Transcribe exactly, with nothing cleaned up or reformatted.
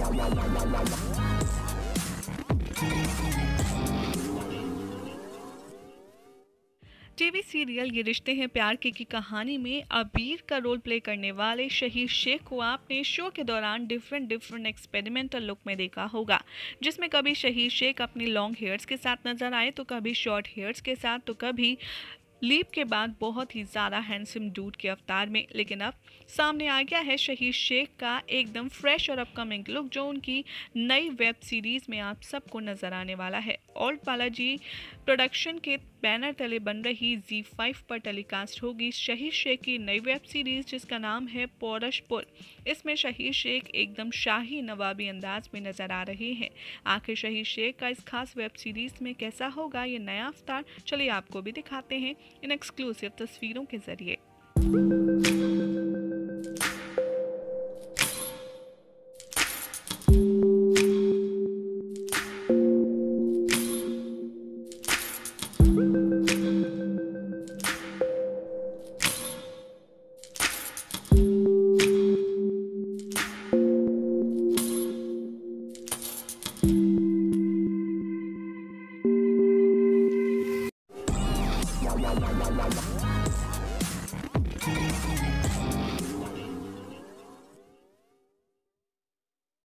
TV serial ये रिश्ते हैं प्यार के की कहानी में अबीर का रोल प्ले करने वाले शहीद शेख को आपने शो के दौरान डिफरेंट डिफरेंट एक्सपेरिमेंटल लुक में देखा होगा, जिसमें कभी शहीद शेख अपनी लॉन्ग हेयर्स के साथ नजर आए तो कभी शॉर्ट हेयर्स के साथ तो कभी लीप के बाद बहुत ही ज़्यादा हैंडसम डूड के अवतार में। लेकिन अब सामने आ गया है शहीद शेख का एकदम फ्रेश और अपकमिंग लुक, जो उनकी नई वेब सीरीज़ में आप सबको नज़र आने वाला है। ओल्ड बालाजी प्रोडक्शन के बैनर तले बन रही जी फाइव पर टेलीकास्ट होगी शहीद शेख की नई वेब सीरीज़, जिसका नाम है पौरशपुर। इसमें शहीद शेख एकदम शाही नवाबी अंदाज में नज़र आ रहे हैं। आखिर शहीद शेख का इस खास वेब सीरीज़ में कैसा होगा ये नया अवतार, चलिए आपको भी दिखाते हैं इन एक्सक्लूसिव तस्वीरों के जरिए।